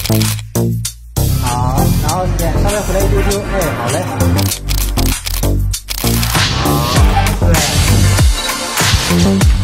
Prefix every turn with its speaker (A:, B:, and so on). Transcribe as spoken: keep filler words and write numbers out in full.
A: 好，然后脸稍微回来一丢丢，哎，好嘞。好，对。